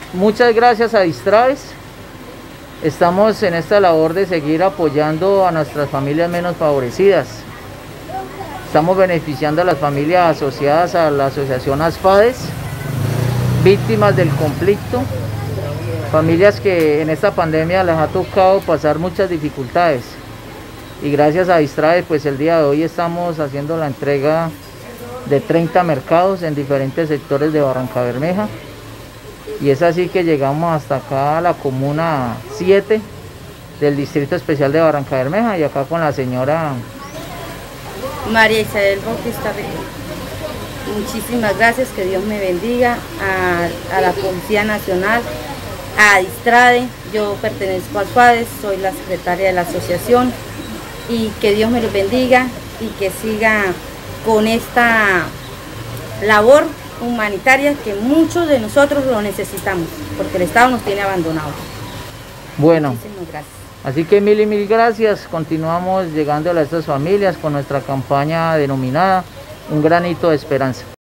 muchas gracias a Distraves. Estamos en esta labor de seguir apoyando a nuestras familias menos favorecidas. Estamos beneficiando a las familias asociadas a la asociación ASFADES, víctimas del conflicto, familias que en esta pandemia les ha tocado pasar muchas dificultades. Y gracias a Distraves, pues el día de hoy estamos haciendo la entrega de 30 mercados en diferentes sectores de Barrancabermeja. Y es así que llegamos hasta acá a la comuna 7 del Distrito Especial de Barrancabermeja, y acá con la señora María Isabel Bautista Rico. Muchísimas gracias, que Dios me bendiga, a la Policía Nacional, a Distrave. Yo pertenezco a ASFADES, soy la secretaria de la asociación, y que Dios me los bendiga y que siga con esta labor humanitaria que muchos de nosotros lo necesitamos, porque el Estado nos tiene abandonados. Bueno, muchísimas gracias. Así que mil y mil gracias. Continuamos llegando a estas familias con nuestra campaña denominada Un Granito de Esperanza.